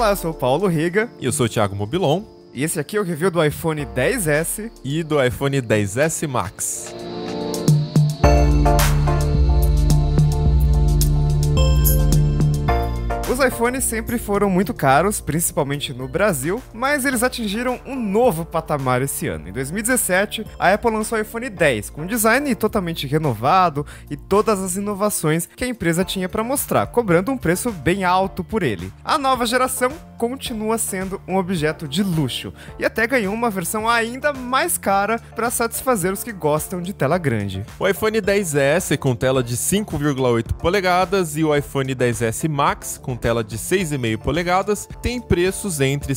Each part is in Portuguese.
eu sou o Paulo Riga. E eu sou o Thiago Mobilon. E esse aqui é o review do iPhone XS e do iPhone XS Max. Os iPhones sempre foram muito caros, principalmente no Brasil, mas eles atingiram um novo patamar esse ano. Em 2017, a Apple lançou o iPhone X, com um design totalmente renovado e todas as inovações que a empresa tinha para mostrar, cobrando um preço bem alto por ele. A nova geração continua sendo um objeto de luxo, e até ganhou uma versão ainda mais cara para satisfazer os que gostam de tela grande. O iPhone XS com tela de 5,8 polegadas e o iPhone XS Max com tela de 6,5 polegadas tem preços entre R$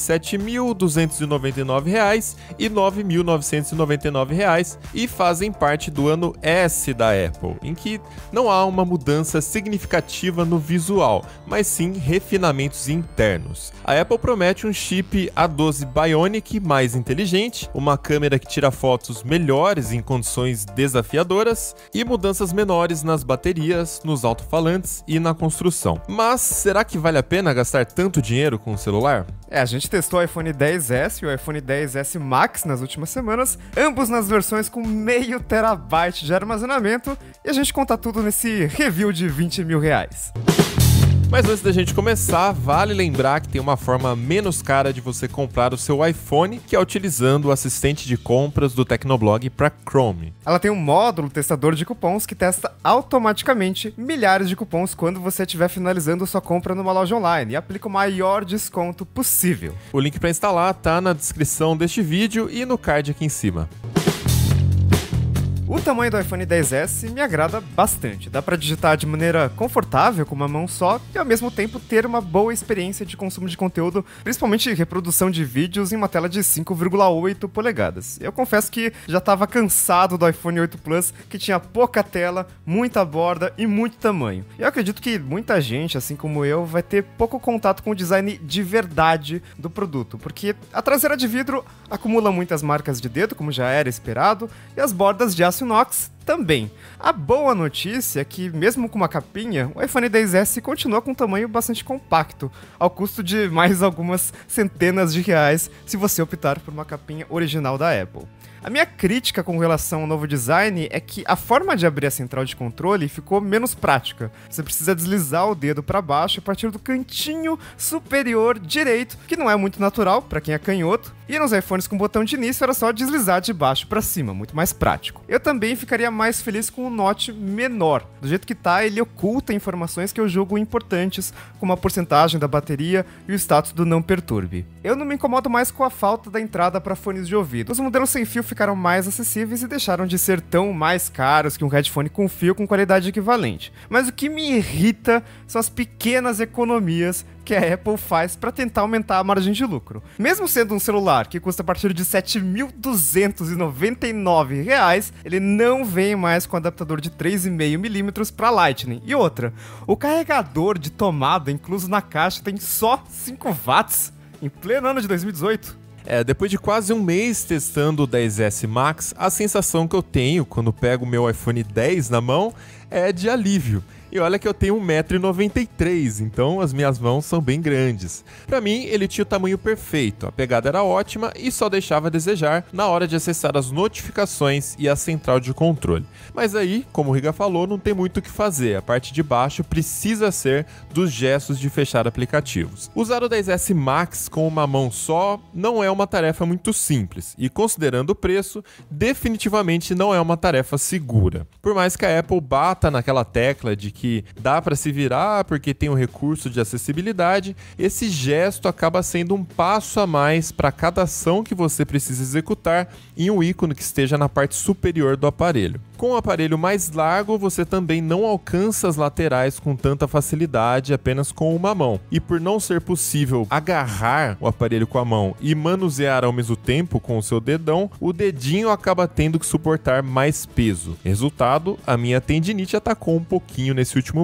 7.299 e R$ 9.999 e fazem parte do ano S da Apple, em que não há uma mudança significativa no visual, mas sim refinamentos internos. A Apple promete um chip A12 Bionic mais inteligente, uma câmera que tira fotos melhores em condições desafiadoras e mudanças menores nas baterias, nos alto-falantes e na construção. Mas será que vale a pena gastar tanto dinheiro com o celular? A gente testou o iPhone XS e o iPhone XS Max nas últimas semanas, ambos nas versões com meio terabyte de armazenamento, e a gente conta tudo nesse review de R$20 mil. Mas antes da gente começar, vale lembrar que tem uma forma menos cara de você comprar o seu iPhone, que é utilizando o assistente de compras do Tecnoblog para Chrome. Ela tem um módulo testador de cupons que testa automaticamente milhares de cupons quando você estiver finalizando sua compra numa loja online e aplica o maior desconto possível. O link para instalar tá na descrição deste vídeo e no card aqui em cima. O tamanho do iPhone XS me agrada bastante. Dá para digitar de maneira confortável com uma mão só e ao mesmo tempo ter uma boa experiência de consumo de conteúdo, principalmente reprodução de vídeos em uma tela de 5,8 polegadas. Eu confesso que já estava cansado do iPhone 8 Plus, que tinha pouca tela, muita borda e muito tamanho. Eu acredito que muita gente, assim como eu, vai ter pouco contato com o design de verdade do produto, porque a traseira de vidro acumula muitas marcas de dedo, como já era esperado, e as bordas de aço inox também. A boa notícia é que, mesmo com uma capinha, o iPhone XS continua com um tamanho bastante compacto, ao custo de mais algumas centenas de reais se você optar por uma capinha original da Apple. A minha crítica com relação ao novo design é que a forma de abrir a central de controle ficou menos prática. Você precisa deslizar o dedo para baixo a partir do cantinho superior direito, que não é muito natural para quem é canhoto, e nos iPhones com botão de início era só deslizar de baixo para cima, muito mais prático. Eu também ficaria mais feliz com um Note menor. Do jeito que tá, ele oculta informações que eu julgo importantes, como a porcentagem da bateria e o status do não perturbe. Eu não me incomodo mais com a falta da entrada para fones de ouvido. Os modelos sem fio ficaram mais acessíveis e deixaram de ser tão mais caros que um headphone com fio com qualidade equivalente. Mas o que me irrita são as pequenas economias que a Apple faz para tentar aumentar a margem de lucro. Mesmo sendo um celular que custa a partir de R$ 7.299, ele não vem mais com adaptador de 3,5mm para Lightning. E outra, o carregador de tomada incluso na caixa tem só 5 watts em pleno ano de 2018. Depois de quase um mês testando o XS Max, a sensação que eu tenho quando pego o meu iPhone X na mão é de alívio. E olha que eu tenho 1,93 m, então as minhas mãos são bem grandes. Pra mim, ele tinha o tamanho perfeito, a pegada era ótima e só deixava a desejar na hora de acessar as notificações e a central de controle. Mas aí, como o Riga falou, não tem muito o que fazer, a parte de baixo precisa ser dos gestos de fechar aplicativos. Usar o XS Max com uma mão só não é uma tarefa muito simples e, considerando o preço, definitivamente não é uma tarefa segura. Por mais que a Apple bata naquela tecla de que dá para se virar porque tem um recurso de acessibilidade, esse gesto acaba sendo um passo a mais para cada ação que você precisa executar em um ícone que esteja na parte superior do aparelho. Com o aparelho mais largo, você também não alcança as laterais com tanta facilidade apenas com uma mão. E por não ser possível agarrar o aparelho com a mão e manusear ao mesmo tempo com o seu dedão, o dedinho acaba tendo que suportar mais peso. Resultado, a minha tendinite atacou um pouquinho nesse último mês.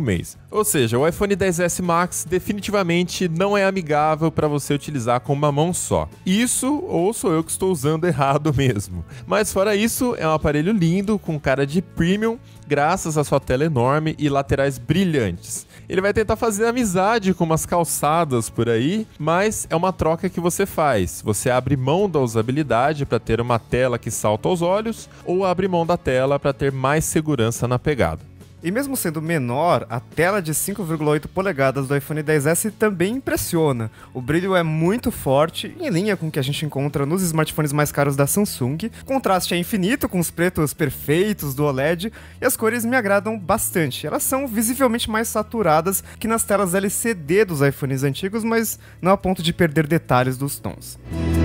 Ou seja, o iPhone XS Max definitivamente não é amigável para você utilizar com uma mão só. Isso, ou sou eu que estou usando errado mesmo. Mas fora isso, é um aparelho lindo, com cara de premium, graças à sua tela enorme e laterais brilhantes. Ele vai tentar fazer amizade com umas calçadas por aí, mas é uma troca que você faz. Você abre mão da usabilidade para ter uma tela que salta aos olhos, ou abre mão da tela para ter mais segurança na pegada. E mesmo sendo menor, a tela de 5,8 polegadas do iPhone XS também impressiona. O brilho é muito forte, em linha com o que a gente encontra nos smartphones mais caros da Samsung. O contraste é infinito, com os pretos perfeitos do OLED, e as cores me agradam bastante. Elas são visivelmente mais saturadas que nas telas LCD dos iPhones antigos, mas não a ponto de perder detalhes dos tons.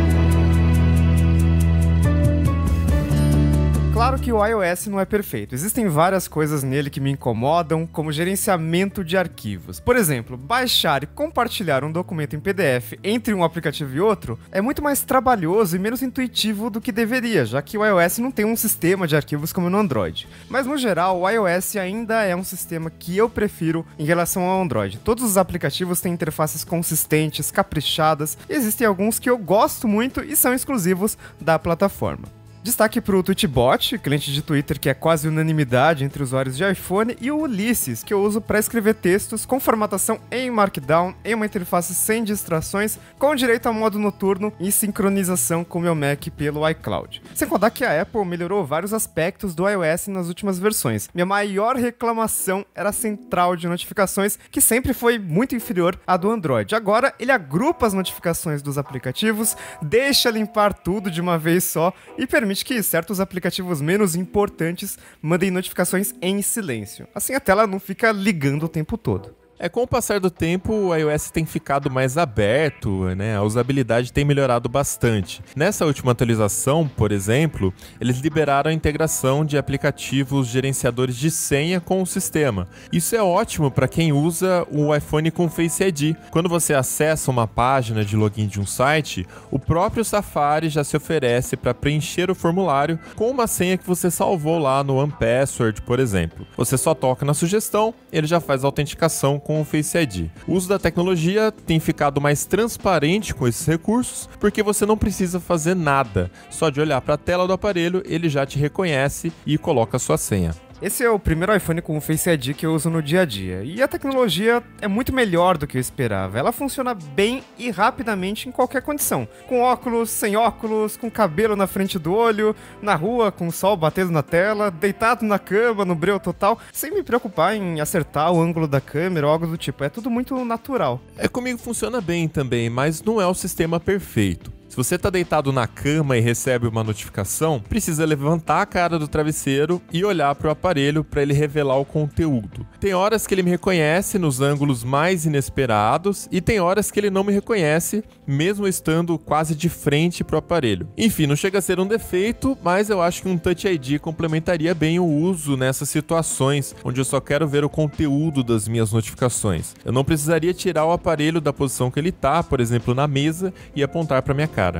Claro que o iOS não é perfeito, existem várias coisas nele que me incomodam, como gerenciamento de arquivos. Por exemplo, baixar e compartilhar um documento em PDF entre um aplicativo e outro é muito mais trabalhoso e menos intuitivo do que deveria, já que o iOS não tem um sistema de arquivos como no Android. Mas no geral, o iOS ainda é um sistema que eu prefiro em relação ao Android. Todos os aplicativos têm interfaces consistentes, caprichadas, e existem alguns que eu gosto muito e são exclusivos da plataforma. Destaque para o Tweetbot, cliente de Twitter que é quase unanimidade entre usuários de iPhone, e o Ulysses, que eu uso para escrever textos com formatação em Markdown, em uma interface sem distrações, com direito a modo noturno e sincronização com o meu Mac pelo iCloud. Sem contar que a Apple melhorou vários aspectos do iOS nas últimas versões. Minha maior reclamação era a central de notificações, que sempre foi muito inferior à do Android. Agora, ele agrupa as notificações dos aplicativos, deixa limpar tudo de uma vez só e permite que certos aplicativos menos importantes mandem notificações em silêncio. Assim a tela não fica ligando o tempo todo. Com o passar do tempo, o iOS tem ficado mais aberto, né? A usabilidade tem melhorado bastante. Nessa última atualização, por exemplo, eles liberaram a integração de aplicativos gerenciadores de senha com o sistema. Isso é ótimo para quem usa o iPhone com Face ID. Quando você acessa uma página de login de um site, o próprio Safari já se oferece para preencher o formulário com uma senha que você salvou lá no OnePassword, por exemplo. Você só toca na sugestão, ele já faz a autenticação com o Face ID. O uso da tecnologia tem ficado mais transparente com esses recursos, porque você não precisa fazer nada. Só de olhar para a tela do aparelho, ele já te reconhece e coloca a sua senha. Esse é o primeiro iPhone com o Face ID que eu uso no dia a dia, e a tecnologia é muito melhor do que eu esperava. Ela funciona bem e rapidamente em qualquer condição. Com óculos, sem óculos, com cabelo na frente do olho, na rua, com o sol batendo na tela, deitado na cama, no breu total, sem me preocupar em acertar o ângulo da câmera ou algo do tipo. É tudo muito natural. Comigo funciona bem também, mas não é o sistema perfeito. Se você está deitado na cama e recebe uma notificação, precisa levantar a cara do travesseiro e olhar para o aparelho para ele revelar o conteúdo. Tem horas que ele me reconhece nos ângulos mais inesperados e tem horas que ele não me reconhece, mesmo estando quase de frente para o aparelho. Enfim, não chega a ser um defeito, mas eu acho que um Touch ID complementaria bem o uso nessas situações onde eu só quero ver o conteúdo das minhas notificações. Eu não precisaria tirar o aparelho da posição que ele está, por exemplo, na mesa, e apontar para minha cara.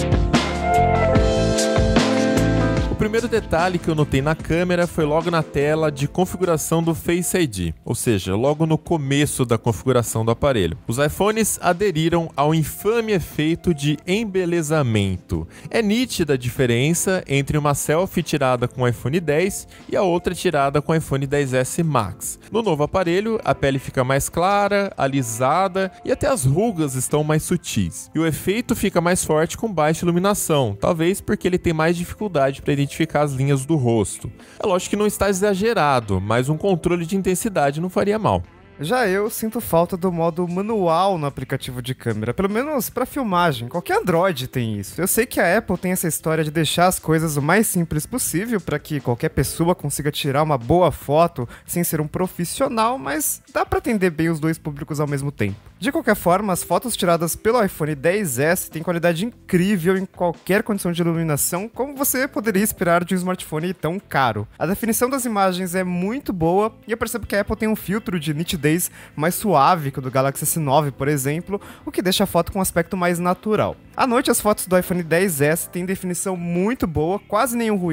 O primeiro detalhe que eu notei na câmera foi logo na tela de configuração do Face ID, ou seja, logo no começo da configuração do aparelho. Os iPhones aderiram ao infame efeito de embelezamento. É nítida a diferença entre uma selfie tirada com o iPhone X e a outra tirada com o iPhone XS Max. No novo aparelho, a pele fica mais clara, alisada e até as rugas estão mais sutis. E o efeito fica mais forte com baixa iluminação, talvez porque ele tem mais dificuldade para identificar as linhas do rosto. É lógico que não está exagerado, mas um controle de intensidade não faria mal. Já eu sinto falta do modo manual no aplicativo de câmera, pelo menos para filmagem. Qualquer Android tem isso. Eu sei que a Apple tem essa história de deixar as coisas o mais simples possível para que qualquer pessoa consiga tirar uma boa foto sem ser um profissional, mas dá para atender bem os dois públicos ao mesmo tempo. De qualquer forma, as fotos tiradas pelo iPhone XS têm qualidade incrível em qualquer condição de iluminação, como você poderia esperar de um smartphone tão caro. A definição das imagens é muito boa e eu percebo que a Apple tem um filtro de nitidez mais suave que o do Galaxy S9, por exemplo, o que deixa a foto com um aspecto mais natural. À noite, as fotos do iPhone XS têm definição muito boa, quase nenhum ruído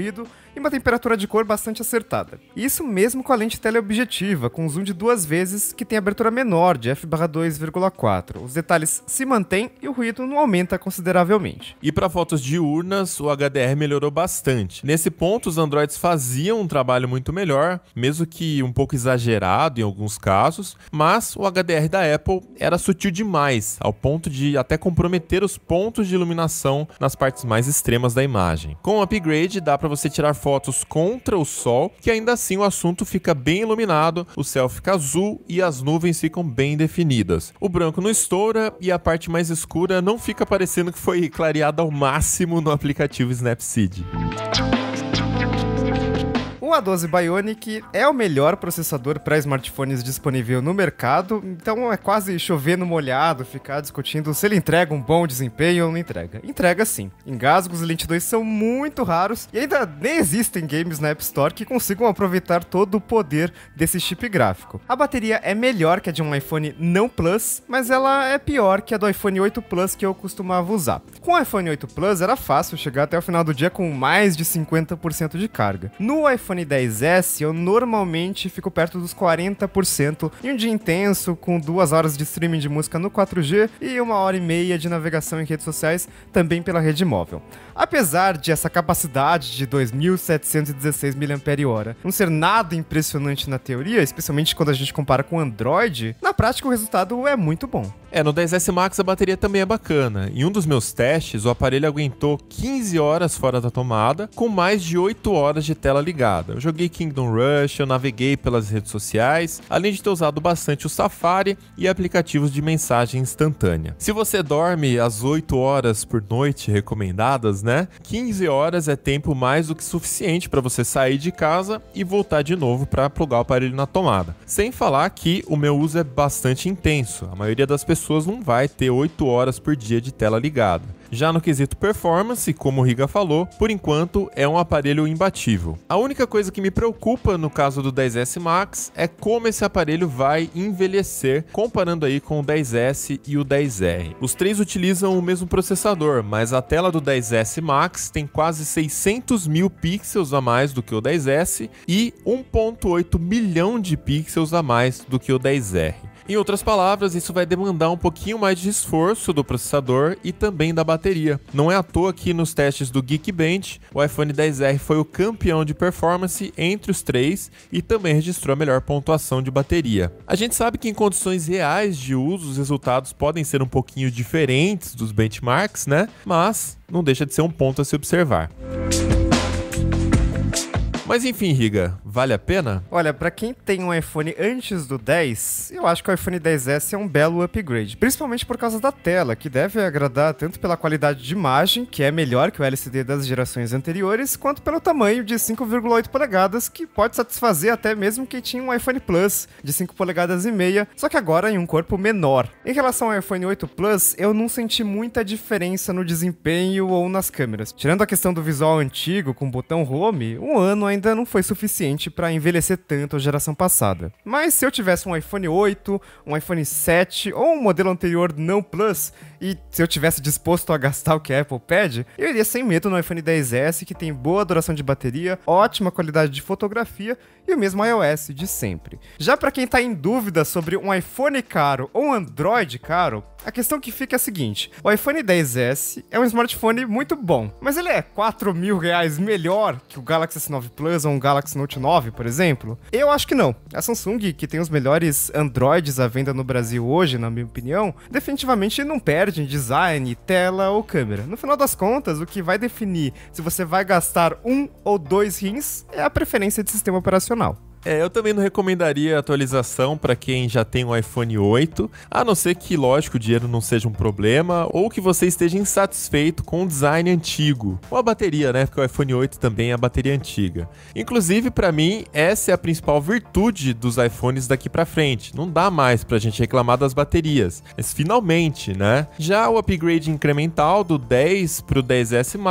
e uma temperatura de cor bastante acertada. Isso mesmo com a lente teleobjetiva, com zoom de 2 vezes, que tem abertura menor de f/2,4. Os detalhes se mantêm e o ruído não aumenta consideravelmente. E para fotos diurnas, o HDR melhorou bastante. Nesse ponto, os Androids faziam um trabalho muito melhor, mesmo que um pouco exagerado em alguns casos, mas o HDR da Apple era sutil demais, ao ponto de até comprometer os pontos de iluminação nas partes mais extremas da imagem. Com o upgrade, dá para você tirar fotos contra o sol, que ainda assim o assunto fica bem iluminado, o céu fica azul e as nuvens ficam bem definidas. O branco não estoura e a parte mais escura não fica parecendo que foi clareada ao máximo no aplicativo Snapseed. O A12 Bionic é o melhor processador para smartphones disponível no mercado, então é quase chover no molhado ficar discutindo se ele entrega um bom desempenho ou não entrega. Entrega sim. Engasgos e lentidões são muito raros e ainda nem existem games na App Store que consigam aproveitar todo o poder desse chip gráfico. A bateria é melhor que a de um iPhone não Plus, mas ela é pior que a do iPhone 8 Plus que eu costumava usar. Com o iPhone 8 Plus era fácil chegar até o final do dia com mais de 50% de carga. No iPhone 10S, eu normalmente fico perto dos 40% em um dia intenso, com 2 horas de streaming de música no 4G e 1h30 de navegação em redes sociais, também pela rede móvel. Apesar de essa capacidade de 2.716 mAh não ser nada impressionante na teoria, especialmente quando a gente compara com o Android, na prática o resultado é muito bom. No 10S Max a bateria também é bacana. Em um dos meus testes, o aparelho aguentou 15 horas fora da tomada, com mais de 8 horas de tela ligada. Eu joguei Kingdom Rush, eu naveguei pelas redes sociais, além de ter usado bastante o Safari e aplicativos de mensagem instantânea. Se você dorme as 8 horas por noite recomendadas, 15 horas é tempo mais do que suficiente para você sair de casa e voltar de novo para plugar o aparelho na tomada. Sem falar que o meu uso é bastante intenso. A maioria das pessoas não vai ter 8 horas por dia de tela ligada. Já no quesito performance, como o Riga falou, por enquanto é um aparelho imbatível. A única coisa que me preocupa no caso do 10S Max é como esse aparelho vai envelhecer, comparando aí com o 10S e o 10R. Os três utilizam o mesmo processador, mas a tela do 10S Max tem quase 600 mil pixels a mais do que o 10S e 1,8 milhão de pixels a mais do que o 10R. Em outras palavras, isso vai demandar um pouquinho mais de esforço do processador e também da bateria. Não é à toa que nos testes do Geekbench, o iPhone XR foi o campeão de performance entre os três e também registrou a melhor pontuação de bateria. A gente sabe que em condições reais de uso, os resultados podem ser um pouquinho diferentes dos benchmarks, Mas não deixa de ser um ponto a se observar. Mas enfim, Riga, vale a pena? Olha, pra quem tem um iPhone antes do 10, eu acho que o iPhone XS é um belo upgrade, principalmente por causa da tela, que deve agradar tanto pela qualidade de imagem, que é melhor que o LCD das gerações anteriores, quanto pelo tamanho de 5,8 polegadas, que pode satisfazer até mesmo quem tinha um iPhone Plus de 5,5 polegadas, só que agora em um corpo menor. Em relação ao iPhone 8 Plus, eu não senti muita diferença no desempenho ou nas câmeras. Tirando a questão do visual antigo com o botão Home, um ano ainda não foi suficiente para envelhecer tanto a geração passada. Mas se eu tivesse um iPhone 8, um iPhone 7 ou um modelo anterior não Plus, e se eu tivesse disposto a gastar o que a Apple pede, eu iria sem medo no iPhone XS, que tem boa duração de bateria, ótima qualidade de fotografia e o mesmo iOS de sempre. Já para quem tá em dúvida sobre um iPhone caro ou um Android caro, a questão que fica é a seguinte: o iPhone XS é um smartphone muito bom, mas ele é R$4.000 melhor que o Galaxy S9 Plus ou um Galaxy Note 9, por exemplo? Eu acho que não. A Samsung, que tem os melhores Androids à venda no Brasil hoje, na minha opinião, definitivamente não perde em design, tela ou câmera. No final das contas, o que vai definir se você vai gastar 1 ou 2 rins é a preferência de sistema operacional. Eu também não recomendaria atualização para quem já tem um iPhone 8, a não ser que, lógico, o dinheiro não seja um problema ou que você esteja insatisfeito com o design antigo. Ou a bateria, Porque o iPhone 8 também é a bateria antiga. Inclusive, para mim, essa é a principal virtude dos iPhones daqui para frente. Não dá mais pra gente reclamar das baterias. Mas finalmente, Já o upgrade incremental do 10 pro 10S Max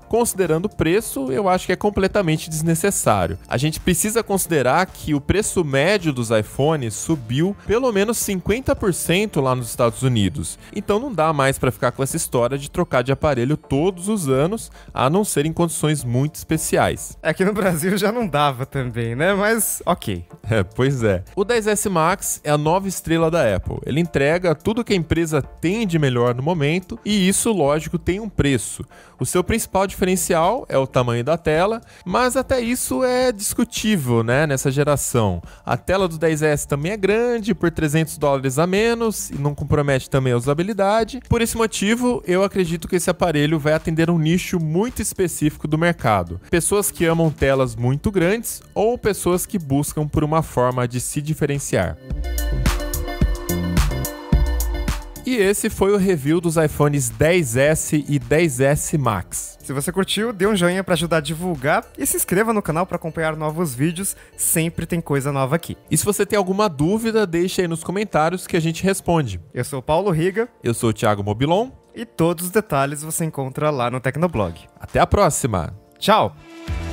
Considerando o preço, eu acho que é completamente desnecessário. A gente precisa considerar que o preço médio dos iPhones subiu pelo menos 50% lá nos Estados Unidos. Então não dá mais para ficar com essa história de trocar de aparelho todos os anos, a não ser em condições muito especiais. Aqui no Brasil já não dava também, né? Mas ok. Pois é. O XS Max é a nova estrela da Apple. Ele entrega tudo que a empresa tem de melhor no momento e isso, lógico, tem um preço. O seu principal diferencial é o tamanho da tela, mas até isso é discutível, né, nessa geração. A tela do XS também é grande, por $300 a menos, e não compromete também a usabilidade. Por esse motivo, eu acredito que esse aparelho vai atender um nicho muito específico do mercado. Pessoas que amam telas muito grandes ou pessoas que buscam por uma forma de se diferenciar. E esse foi o review dos iPhones XS e XS Max. Se você curtiu, dê um joinha pra ajudar a divulgar e se inscreva no canal pra acompanhar novos vídeos, sempre tem coisa nova aqui. E se você tem alguma dúvida, deixa aí nos comentários que a gente responde. Eu sou o Paulo Riga. Eu sou o Thiago Mobilon. E todos os detalhes você encontra lá no Tecnoblog. Até a próxima! Tchau!